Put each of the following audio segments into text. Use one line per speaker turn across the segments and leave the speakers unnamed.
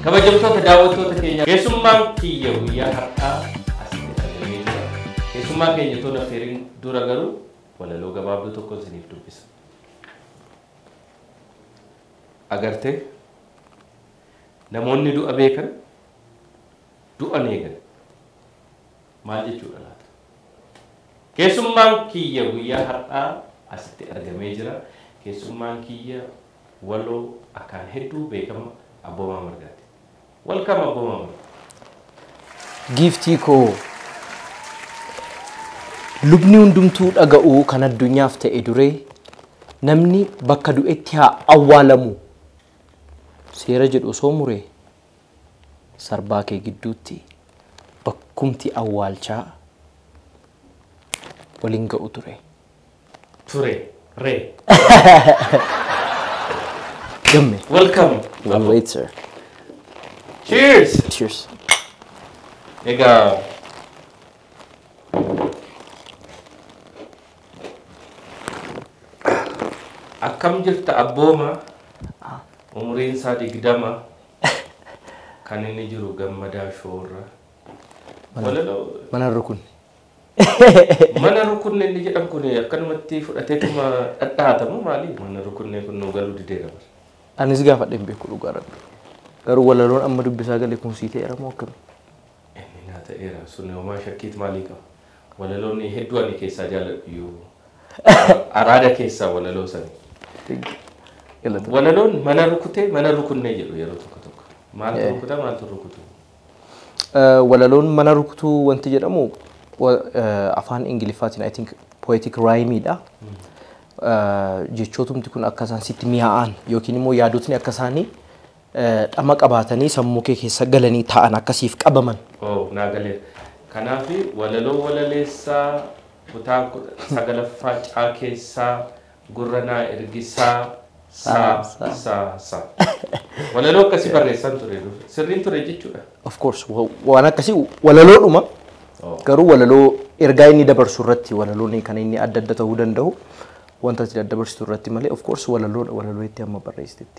kabajamtoota daawwattoota keenya keessummaan kiyya guyyaa har'aa asitti argamee jira. Keessummaa keenya toona feeriin dura garuu walaloo gabaabduu tokko isiniif dubbisa. Agartee namoonni du'a beekan du'an eegan maal jechuudha laata? Keessummaan kiyya guyyaa har'aa asitti argamee jira. Keessummaan kiyya waloo akkaan hedduu beekama Abboomaa Margaati. Welcome Abboomaa Margaa.
Giftii koo lubni hundumtuu dhaga'uu kan addunyaaf ta'e duree namni bakka du'etti haa awwaalamu seera jedhu osoo muree sarbaa kee gidduutti bakkumti awwaalchaa waliin ga'u ture.
Re.
Gamme.
Welcome.
Well, wait, sir.
Cheers.
Cheers.
Egaa akkam jirta Abboomaa? Umriin isaa 20 kan inni jiru gammadaa shoorra. Walaloo
Mana rukun.
mana rukunne inni jedhamu kun akkanumatti fudhateetuma dhadhaatamu maali? Mana rukunne kun nu galuu dideera.
Anis gaafadhe hin beeku dhugaa rabbi. Garuu walaloon amma dubbisaa galee kun sii ta'eera moo akkami?
Inni naa ta'eera sun homaa shakkiit maalii qaba? Walaloonni hedduu ani keessaa jaalladhu iyyuu araada keessaa walaloo sani. Walaloon mana rukutee mana rukunnee jedhu yeroo tokko tokko. Maaltu rukuta maaltu rukutu?
Walaloon mana rukutuu wanti jedhamu afaan Ingiliffaatiin I think poetic rhyme dha. Jechootumti kun akka isaan sitti mi'aa'an yookiin immoo yaadotni akka isaanii dhama qabaatanii sammuu kee keessa galanii ta'an akkasiif qabaman.
Naa galee. Kanaaf walaloo walaleessaa kutaa 9ffaa caa keessaa gurra naa ergisaa saa. Walaloo akkasii barreessan ture. Sirriin ture jechuudha.
Of course waan akkasii walaloodhuma. Garuu walaloo ergaa inni dabarsu irratti walaloon kan inni adda adda ta'uu danda'u. Wanta itti daddabarsitu irratti malee of course walaloo itti amma barreessitetti.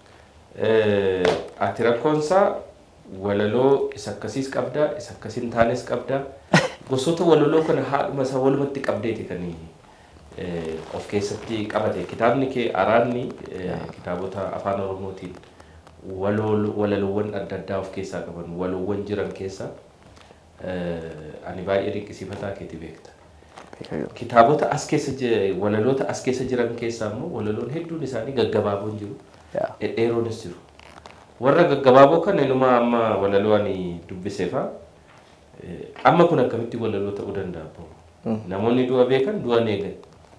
Ati rakkoonsaa walaloo isa akkasiis qabdaa isa akkasiin taanes qabdaa gosoota walaloo kana haadhuma isaa walumatti qabdeeti kan of keessatti qabate. Kitaabni kee Araadni kitaabota afaan Oromootiin walaloowwan adda addaa of keessaa qaban waloowwan jiran keessaa ani baay'ee dinqisiifataa keeti beekta. Kitaabota as keessa walaloota as keessa jiran keessaa immoo walaloon hedduun isaanii gaggabaaboon jiru. Dheeroonis jiru. Warra gaggabaaboo kana inuma amma walaloo ani dubbiseefa amma kun akkamitti walaloo ta'uu danda'a? Namoonni du'a beekan du'a eegan.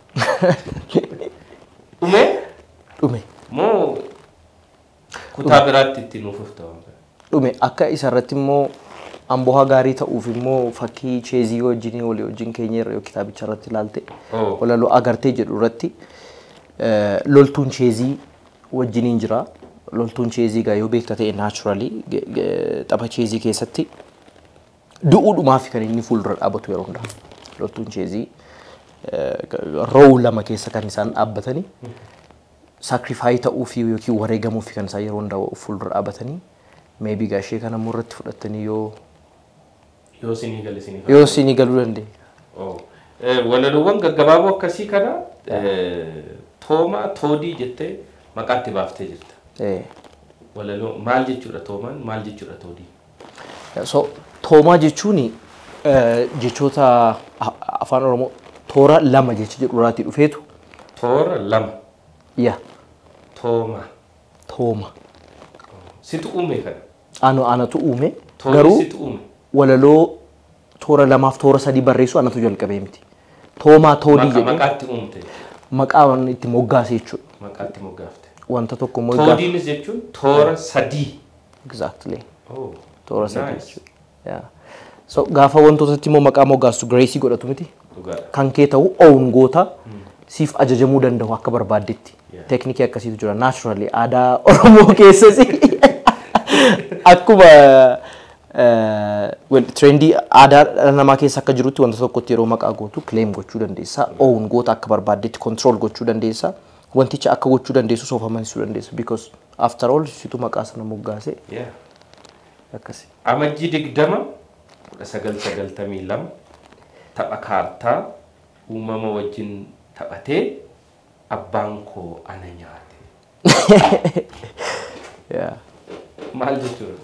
Dhume? Moo kutaa biraatti itti nuuf ufta waan kana?
Dhume akka isarratti immoo amboha gaarii ta'uuf immoo fakkii cheezii wajjin walii wajjin keenya irra kitaabicha irratti ilaalte walaloo agartee jedhu irratti loltuun cheezii wajjiniin jira. Loltuun cheezii gaa yoo beekta ta'e naturally tapha cheezii keessatti du'uudhumaaf kan inni fuuldura dhaabatu yeroo hundaa. Loltuun cheezii roow lama keessa kan isaan dhaabbatanii sacrifice ta'uuf yookiin wareegamuuf kan isaan yeroo hundaa fuuldura dhaabatanii maybe gaashee kana murratti fudhatanii yoo sinii galuu danda'e.
Walaloowwan gaggabaaboo akkasii kana Toomaa Toodii jettee maqaatti baaftee jirta. Walaloo maal jechuudha Toomaan maal jechuudha Toodii?
So Toomaa jechuun jechoota afaan Oromoo toora lama jecha jedhu irraatii dhufeetu.
Toora lama?
Yaa.
Tooma. Situ uume kana?
Anatu uume. Garuu walaloo toora lamaaf toora sadii barreessu anatu jalqabee miti. Toomaa Toodii jedhu.
Maqaatti uumte?
Maqaan itti moggaase jechuudha.
Maqaatti moggaafte.
Wanta tokko moggaafte.
Toodiinis jechuun toora sadii.
Exactly. Toora sadii jechuudha. Yeah. So gaafa wantootatti immoo maqaa moggaastu Gracie godhatu miti. Kan kee ta'u own goota siif ajajamuu danda'u akka barbaaddetti. Teknikii akkasiitu jira. Naturally aadaa Oromoo keessas akkuma trendy aadaa namaa keessa akka jirutti wanta tokkotti yeroo maqaa gootu claim gochuu dandeessa. Own goota akka barbaaddetti control gochuu dandeessa. Wanticha akka gochuu dandeessu soofamansiisuu dandeessa because after all situ maqaa sana moggaase akkasi.
Amajjii 20 1992 tapha kaartaa uumama wajjin taphatee abbaan koo ana nyaate.
Yeah.
Maal jechuudha?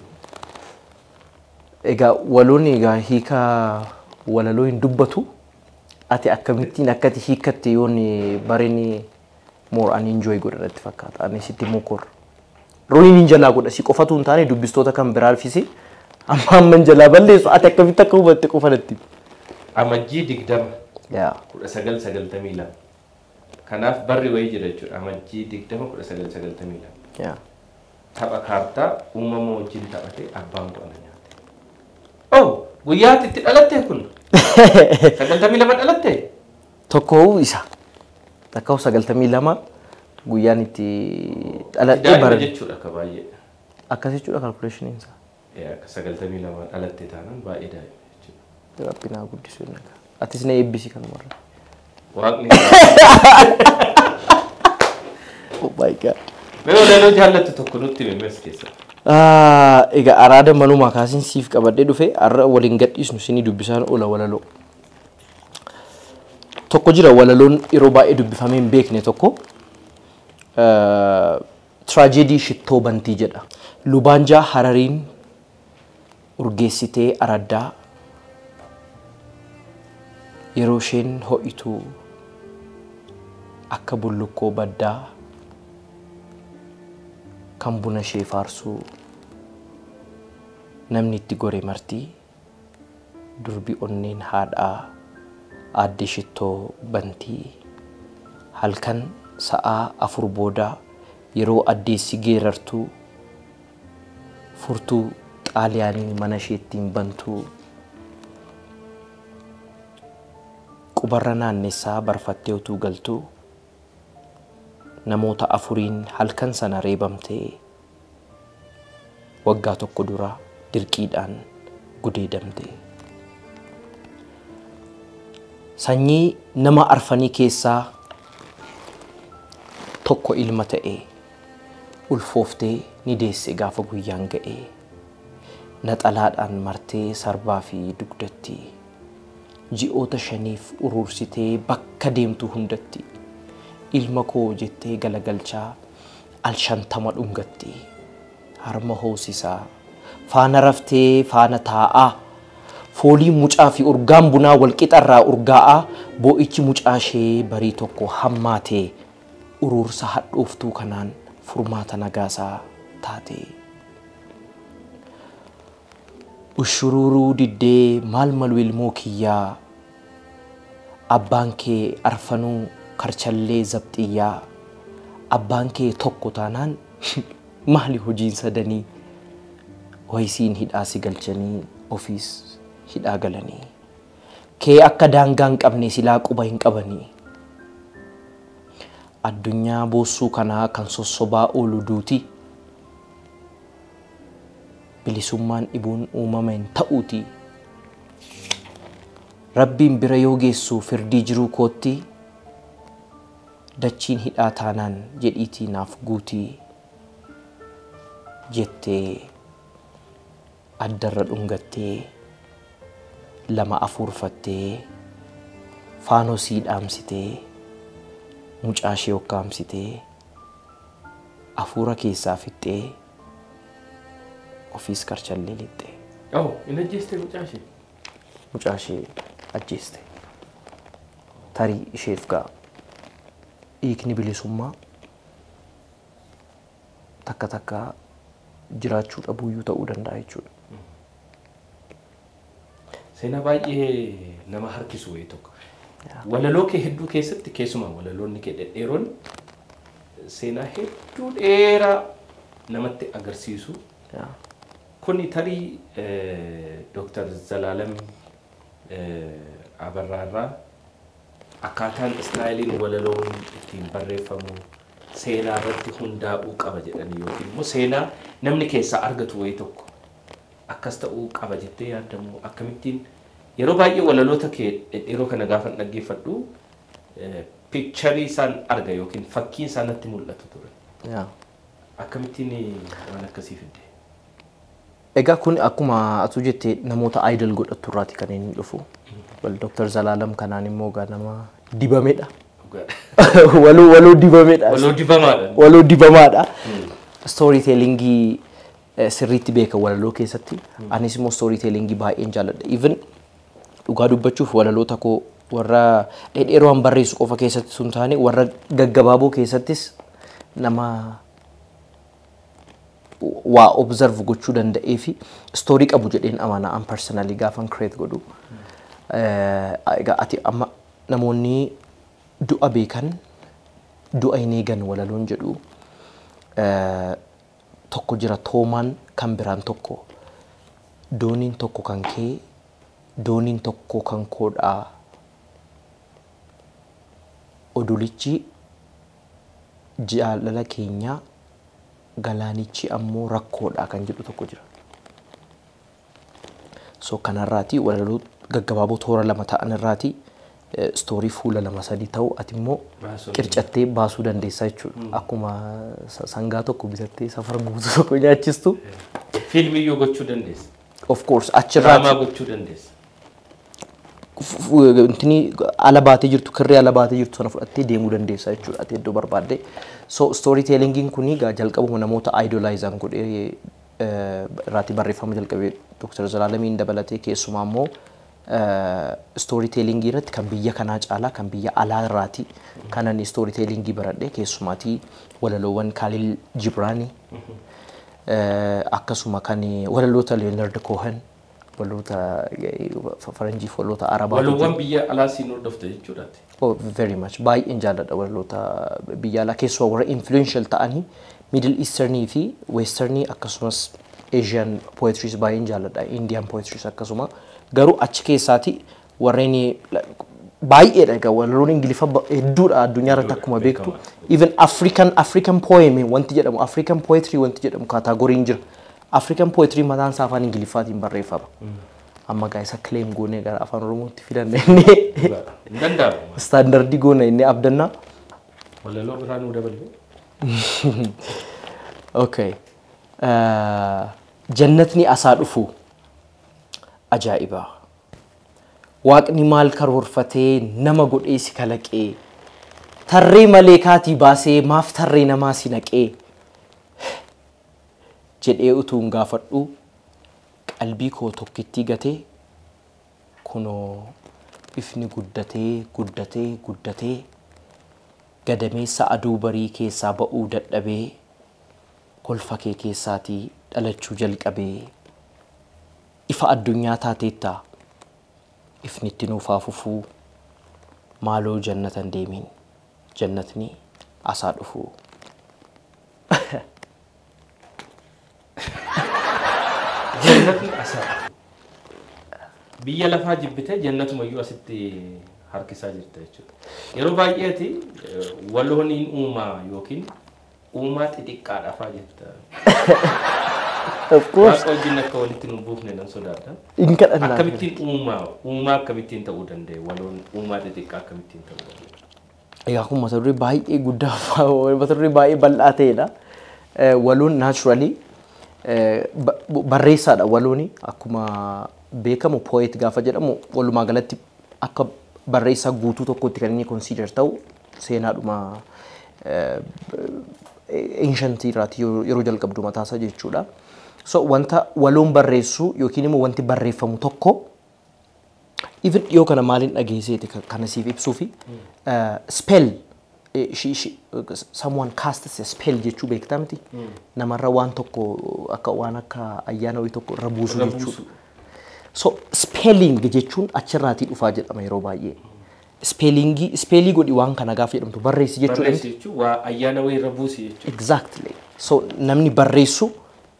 Egaa waloon egaa hiika walaloo hin dubbatu ati akkamittiin akkati hiikatte yoon bareen more an enjoy godhatti fakkaata. Ani sitti mukor. Rooniin hin jalaa godha si qofatu hin taane dubbistoota kan biraa alfisi amma jalaa balleessu ati akkamitti akka hubatte qofanatti.
Amajjii 20
Yeah.
1992 kanaaf barri wayii jira jechuudha. Amajjii 20 1992
Yeah.
tapha kaartaa uumama wajjin taphatee abbaan koo ana nyaate. Oh, guyyaatti itti dhalatte kun 92 dhalatte?
Tokko isa. Takka 92 guyyaan itti dhaladhee
bara jechuudha akka baay'ee.
Akkas jechuudha calculation isaa.
Akka 92 dhalatte taanaan baay'ee daa'ima jechuudha.
Rabbinaa guddisuu hin nagaa. Atis na eebbisi kan warra.
Waaqni.
Oh my god.
Mee walaloo jaallattu tokko nutti himi as keessa.
Egaa araada malumaa kaasin siif qabadhee dhufe har'a waliin gadhiisnu sinii dubbisaan oola walaloo. Tokko jira walaloon yeroo baay'ee dubbifamee hin beekne tokko traajedii shittoo bantii jedha. Lubaanjaa Harariin urgeessitee araddaa yeroo isheen ho'itu akka bullukkoo baddaa kan buna ishee faarsuu namni itti gore martii durbi onneen haadhaa aadde shittoo bantii halkan sa'aa 4 booda yeroo addeessi geerartuu furtuu xaaliyaanii mana isheettiin bantuu qubarra naannessaa barfattee utuu galtuu namoota 4 halkan sana reebamtee waggaa tokko dura dirqiidhaan gudeedamte. Sanyii nama arfanii keessaa tokko ilma ta'e ulfooftee ni deesse gaafa guyyaan ga'e naxalaadhaan martee sarbaa fi dugdatti ji'oota 5 urursitee bakka deemtu hundatti ilma koo jettee galagalchaa al 50 dhungatti harma hoosisaa faana raftee faana taa'aa foolii mucaa fi urgaan bunaa walqixarraa urgaa'aa boo'ichi mucaa ishee barii tokko hammaatee urursa hadhooftuu kanaan furmaata nagaasaa taate. Ushururuu diddee maal malu ilmoo kiyyaa abbaan kee arfanuu karchallee zabxiyyaa abbaan kee tokko taanaan maali hojiin sadanii wayisiin hidhaa si galchanii ofiis hidhaa galanii kee akka daangaan qabne silaa quba hin qabanii addunyaa boossuu kanaa kan sossobaa oolu duuti bilisummaan dhibuun uumama hin ta'uuti rabbiin bira yoo geessu firdii jiruu kootti dachiin hidhaa taanaan jedhiitii naaf guutii jettee addarra dhungattee lama afuurfattee faanosii dhaamsitee mucaa ishee hokkaamsitee afuura keessaa fixxee ofiis karchallee lixxee.
Oh, in ajjeeste mucaa ishee?
Mucaa ishee ajjeeste. Tarii isheef ga'a. Dhiigni bilisummaa takka takka jiraachuu dhabuuyyuu ta'uu danda'a jechuudha.
Seenaa baay'ee nama harkisu wayii tokko. Walaloo kee hedduu keessatti keessumaa walaloonni kee dhedheeroon seenaa hedduu dheeraa namatti agarsiisu. Kuni tarii Dr. Zalaalam Abarraarraa akkaataan istaayiliin walaloon ittiin barreeffamu seenaa irratti hundaa'uu qaba jedhanii yookiin immoo seenaa namni keessaa argatu wayii tokko akkas ta'uu qaba jettee yaadamu akkamittiin yeroo baay'ee walaloota kee dhedheeroo kana gaafa dhaggeeffadhu piikcharii isaan arga yookiin fakkiin isaanitti mul'atu ture. Akkamittiin waan akkasii fidde?
Egaa kun akkuma atu jettee namoota idol godhattu irraati kan inni dhufu. Wal Dr. Zalaalam kanaan immoo gaa nama dibamedha. Waloo dibamedha. Waloo dibamaadha. Storytellingii sirriitti beeka walaloo keessatti. Anis immoo storytellingii baay'een jaalladha. Even dhugaa dubbachuuf walaloota koo warra dheedheeroo han barreessu qofa keessatti sun taane warra gaggabaaboo keessattis nama waa observe gochuu danda'ee fi story qabu jedheen amana an personally gaafan create godhu. Egaa ati amma namoonni du'a beekan du'a hin eegan walaloon jedhu tokko jira toomaan kan biraan tokko dooniin tokko kan kee dooniin tokko kan koodhaa odulichi jaalala keenya galaanichi ammoo rakkoodha kan jedhu tokko jira. So kanarraati walaloo gaggabaaboo toora lama ta'an irraati story fuula lama sadii ta'u ati immoo qircattee baasuu dandeessa jechuudha. Akkuma sangaa tokko bitattee safara guutuu tokko nyaachistu.
Fiilmiyyuu gochuu dandeessa.
Of course achirraati.
Draamaa gochuu dandeessa.
Intini ala baatee jirtu kirrii ala baatee jirtu sana fudhattee deemuu dandeessa jechuudha ati iddoo barbaadde. So storytellingiin kuni gaa jalqabuma namoota idolizan godhee irraati barreeffama jalqabee Dr. Zalaalamiin dabalatee keessumaa immoo storytellingii irratti kan biyya kanaa caalaa kan biyya alaa irraati kanan storytellingii baradhe keessumaatii walaloowwan Khalil Gibran akkasuma kan walaloota Leonard Cohen walaloota faranjii walaloota Arabaa
walaloowwan biyya alaa siin hordofte jechuudhaati.
Oh, very much. Baay'een jaalladha walaloota biyya alaa keessumaa warra influential ta'anii Middle Easternii fi Westernii akkasumas Asian poetries baay'een jaalladha. Indian poetries akkasuma garuu achi keessaati warreen baay'eedha egaa walaloon Ingiliffa hedduudha addunyaa irratti akkuma beektu. Even African poem wanti jedhamu African poetry wanti jedhamu kaataagoriin jira. African poetry mataan isaa afaan Ingiliffaatiin barreeffama. Amma gaa isa claim goonee gara afaan Oromootti fidanne inni standardii goona inni abdanna.
Walaloo biraan nu dabalee.
Okay. Jannatni asaa dhufu ajaa'iba. Waaqni maal karoorfatee nama godhee si kalaqee tarree maleekaatii baasee maaf tarree namaa si naqee jedhee utuun gaafadhu qalbii koo tokkittii gatee kunoo ifni guddatee gadameessa aduu barii keessaa ba'uu dadhabee kolfa kee keessaatii dhalachuu jalqabee ifa addunyaa taateetta ifni itti nuufaa fufuu maaloo jannatan deemiin jannatni asaa dhufuu.
Jannatni asaa biyya lafaa jibbite jannatumayyuu asitti harkisaa jirta jechuudha. Yeroo baay'eeti walooniin uumaa yookiin uumaa xixiqqaadha faa jetta.
Of course.
Waaqa wajjin akka walitti nu buufne nan sodaadha.
In kadhannaa.
Akkamittiin uumaa akkamittiin ta'uu danda'e waloon uumaa xixiqqaa akkamittiin ta'uu danda'e.
Egaa kun mata duree baay'ee guddaa mata duree baay'ee bal'aa ta'edha. Waloon naturally barreessaadha walooni akkuma beekamu poet gaafa jedhamu walumaa galatti akka barreessaa guutuu tokkotti kan inni consider ta'u seenaadhuma ancient irraati yeroo jalqabdu mataasaa jechuudha. So wanta waloon barreessu yookiin immoo wanti barreeffamu tokko even yoo kana maaliin dhageesseeti kana siif ibsuu fi spell someone casts a spell jechuu beektaa miti namarra waan tokko akka waan akka ayyaana wayii tokko irra buusu jechuudha. So spelling jechuun achirraatii dhufaa jedhama yeroo baay'ee. Spellii godhi waan kana gaafa jedhamtu barreessi jechuudha.
Barreessi jechuun waa ayyaana wayii irra buusi jechuudha.
Exactly. So namni barreessu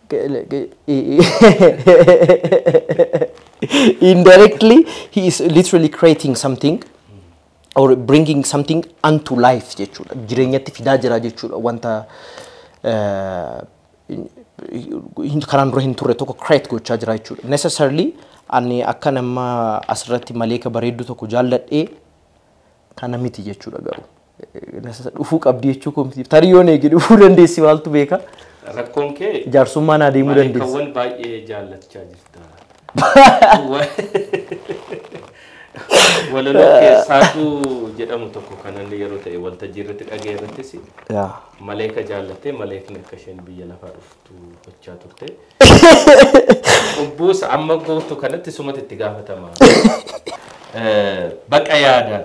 indirectly he is literally creating something or bringing something unto life jechuudha. Jireenyatti fidaa jira jechuudha wanta kanaan dura hin turre tokko create gochaa jira jechuudha. Necessarily ani akka nama asirratti maleeka bareeddu tokko jaalladhee kana miti jechuudha garuu. Dhufuu qabdi jechuu komiti. Tarii yoo neegi dhufuu dandeessi maaltu beeka.
rakkoon kee
jaarsummaan adeemuu dandeessa.
Kawwan baay'ee jaallachaa jirta. Walaloo keessaatu jedhamu tokko kanan yeroo ta'e waltajjii irratti dhagee irrattis maleeka jaallattee maleekni akka isheen biyya lafaa dhuftu gochaa turte. Ubbuus amma gootu kanatti sumatti itti gaafatama. Baqa yaadaa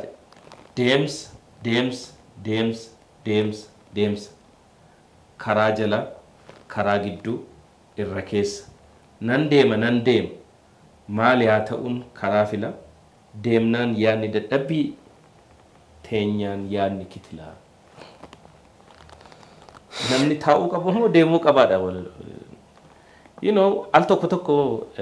deemsa karaa jala karaa gidduu irra keessa nan deema maal yaa ta'uun karaa fila deemnaan yaadni dadhabbii teenyaan yaadni kitilaa. Namni taa'uu qabu moo deemuu qabaadha al tokko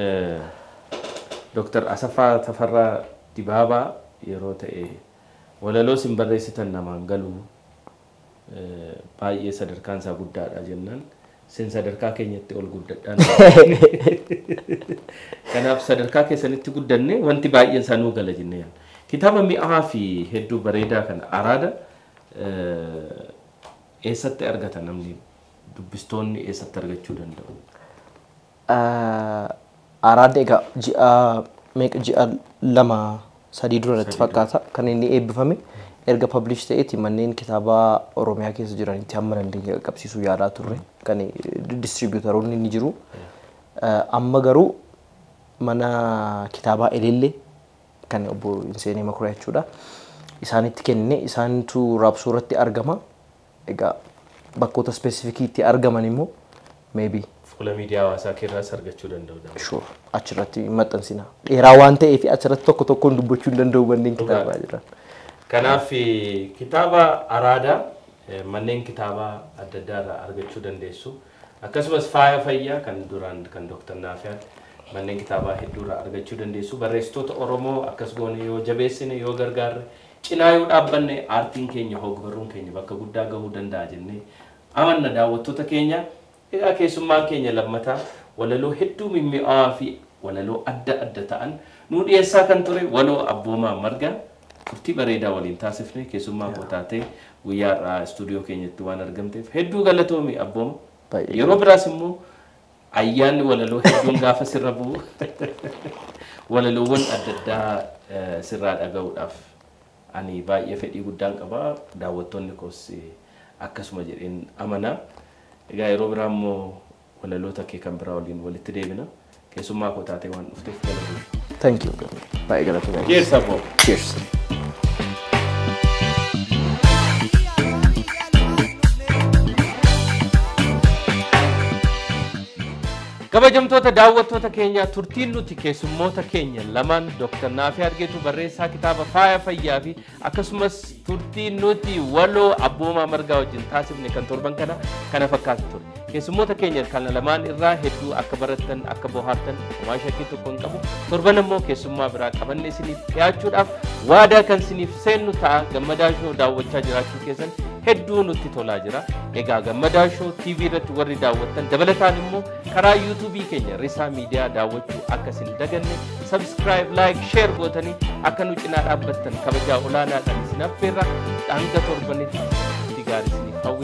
Dr. Asaffaa Tafarraa Dibaabaa yeroo ta'e walaloo sin barreessitan namaan galuu baay'ee sadarkaan isaa guddaadha jennaan sin sadarkaa keenyatti ol guddadhaan. Kanaaf sadarkaa keessanitti guddanne wanti baay'een sanuu gala jennee kitaaba mi'aa fi hedduu bareedaa kana araada eessatti argata namni dubbistoonni eessatti argachuu danda'u?
Araada egaa ji'a 2-3 duratti fakkaata kan inni eebbifame erga publish ta'eeti manneen kitaabaa Oromiyaa keessa jiranitti hamma dandeenya qabsiisuu yaadaa turre kan distribuutoroonni ni jiru. Amma garuu mana kitaabaa Elellee kan obbo Inseenee Makuraa jechuudha. Isaanitti kenne isaantu raabsuu irratti argama. Egaa bakkoota specifikiitti argaman immoo maybe
fuula miidiyaa hawaasaa keerraas argachuu danda'u.
Sure. Achirratti maxxansina. Dheeraa waan ta'eef achirratti tokkoon dubbachuu hin danda'u manneen kitaabaa jiran.
Kanaaf kitaaba araadaa manneen kitaabaa adda addaa irraa argachuu dandeessu. Akkasumas faaya fayyaa kan duraan kan Dr. Naafiyaan manneen kitaabaa hedduu irraa argachuu dandeessu. Barreessitoota Oromoo akkas goone yoo jabeessine yoo gargaarre cinaa yoo dhaabbanne aartiin keenya hogbarruun keenya bakka guddaa gahuu danda'a jennee amanna daawwattoota keenya. Egaa keessummaan keenya lammataa walaloo hedduu mimmi'aa fi walaloo adda ta'an nuu dhiyeessaa kan ture waloo Abboomaa Margaa turtii bareedaa waliin taasifne keessummaa koo taatee guyyaa irraa istuudiyoo keenyatti waan argamteef hedduu galatoomi Abbooma. Yeroo biraas immoo ayyaanni walaloo hedduun gaafa sirra bu'u walaloowwan adda addaa sirraa dhaga'uudhaaf ani baay'ee fedhii guddaan qaba. Daawwattoonni koos akkasuma jedheen amanaa. Egaa yeroo biraa immoo walaloota kee kan biraa waliin walitti deebina. Keessummaa koo taatee waan dhufteef galatoomi.
Thank you. Baay'ee galatoomi.
Cheers Abbo.
Cheers.
Kabajamtoota daawwattoota keenya turtiin nuti keessummoota keenya lamaan Dr. Naafii Argeetu barreessaa kitaaba faaya fayyaa fi akkasumas turtiin nuti waloo Abboomaa Margaa wajjin taasifne kan torban kana fakkaatu ture. Keessummoota keenya kan lamaan irraa hedduu akka barattan akka bohaartan homaa shakkii tokko hin qabu. Torban immoo keessummaa biraa qabanne isiniif dhiyaachuudhaaf waadaa kan isiniif seennu ta'a. Gammadaa Shoo daawwachaa jiraachuu keessan hedduu nutti tolaa jira. Egaa Gammadaa Shoo TV irratti warri daawwattan dabalataan immoo karaa YouTube keenya Risaa Miidiyaa daawwachuu akka isin daganne subscribe like share gootanii akka nu cinaa dhaabbattan kabajaa olaanaadhaan isin affeerra hanga torbanitti gaarii isiniif hawwina.